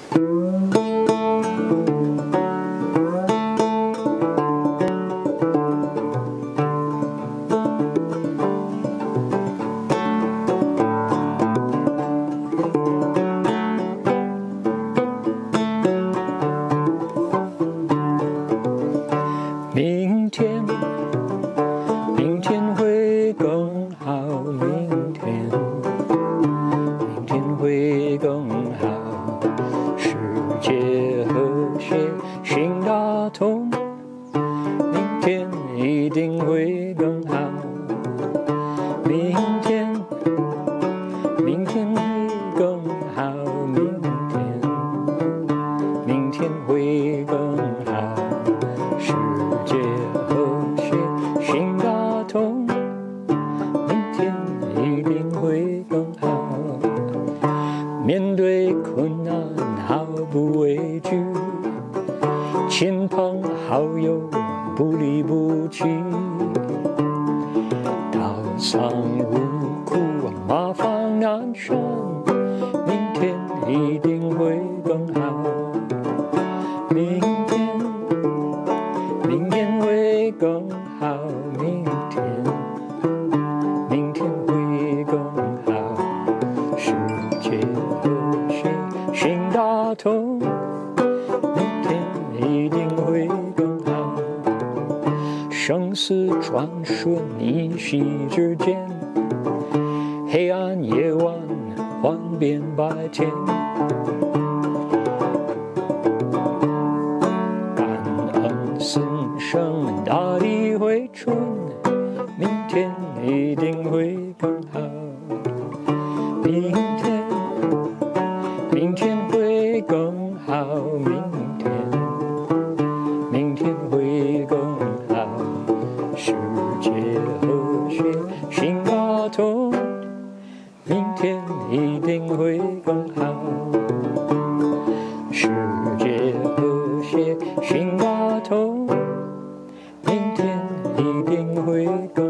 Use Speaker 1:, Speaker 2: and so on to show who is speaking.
Speaker 1: 明天会更好，明天会更好，世界和谐心大同，明天一定会更好，明天会更好，明天会更好，世界和谐心大同，明天一定会更好。面对困难毫不畏惧，亲朋好友不离不弃，刀藏入库，马放南山，明天一定会更好，明天会更好，明天会更好，世界和谐心大同，明天一定会更好，生死转瞬一息之间，黑暗夜晚幻变白天，感恩死生大地回春，明天一定会更好，明天会更好，明天会更好，世界和谐心大同，明天一定会更好，世界和谐心大同，明天一定会更好。